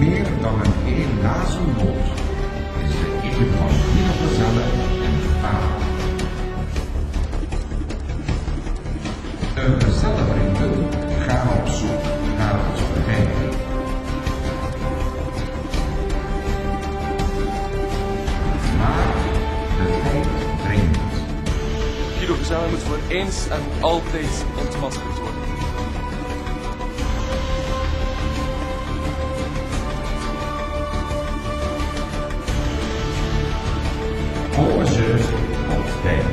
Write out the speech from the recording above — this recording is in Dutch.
meer dan een eeuw na zijn dood is de eeuw van Guido Gezelle in gevaar. De gezellenvrienden gaan op zoek naar het geheim. Maar de tijd dringt. Guido Gezelle moet voor eens en altijd ontmaskerd worden. Volgen ze op tijd.